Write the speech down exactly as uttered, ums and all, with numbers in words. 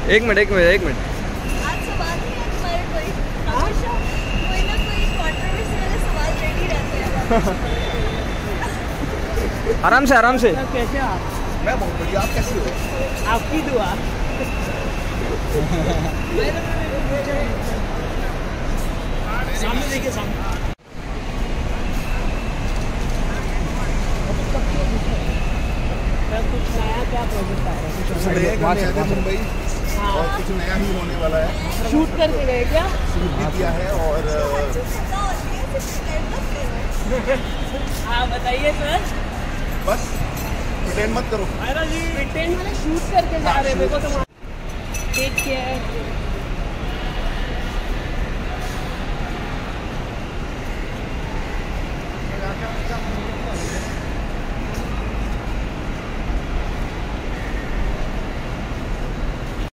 एक मिनट एक मिनट एक मिनट आज सवाल नहीं है तुम्हारे कोई? हमेशा कोई ना कोई कंट्रोवर्सी वाले सवाल रेडी रहते हैं। आराम से आराम से। कैसे आप? मैं बहुत बढ़िया, आप कैसे हो? आपकी दुआ। सामने देखिए सामने। कुछ नया क्या प्रोजेक्ट आ रहा है? कुछ नया करने आए थे मुंबई हाँ। और कुछ नया ही होने वाला है। शूट करके गए क्या? शूट भी किया है और हाँ बताइए सर। बस प्रिटेंड मत करो। प्रिटेंड वाले शूट करके जा रहे हैं। मेरे को तो टेक केयर।